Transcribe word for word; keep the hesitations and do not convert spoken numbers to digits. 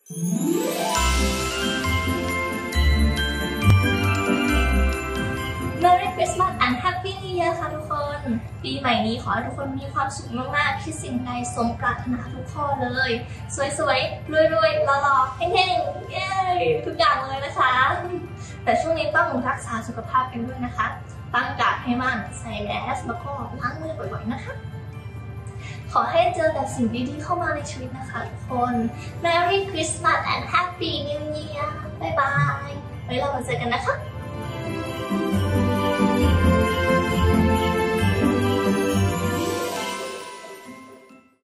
Merry Christmas and Happy New Year ค่ะทุกคนปีใหม่นี้ขอให้ทุกคนมีความสุขมากๆคิดสิ่งใดสมปรารถนาทุกข้อเลยสวยๆรวยๆหล่อๆเฮงๆเย้ทุกอย่างเลยนะคะแต่ช่วงนี้ต้องรักษาสุขภาพกันด้วยนะคะตั้งการ์ดให้มั่นใส่แมสแล้วก็ล้างมือบ่อยๆนะคะขอให้เจอแต่สิ่งดีๆเข้ามาในชีวิตนะคะทุกคน Merry Christmas and Happy New Year บ๊ายบายไว้เรามาเจอกันนะคะ